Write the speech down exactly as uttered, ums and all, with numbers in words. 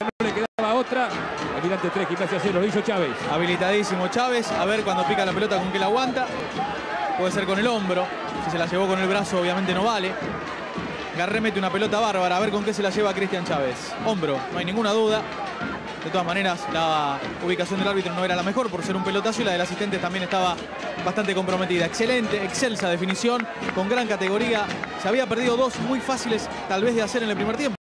no le quedaba otra. Almirante tres, Gimnasia cero, lo hizo Chávez. Habilitadísimo Chávez, a ver cuando pica la pelota con qué la aguanta. Puede ser con el hombro, si se la llevó con el brazo obviamente no vale. Garré mete una pelota bárbara, a ver con qué se la lleva Cristian Chávez. Hombro, no hay ninguna duda. De todas maneras, la ubicación del árbitro no era la mejor por ser un pelotazo y la del asistente también estaba bastante comprometida. Excelente, excelsa definición, con gran categoría. Se había perdido dos muy fáciles tal vez de hacer en el primer tiempo.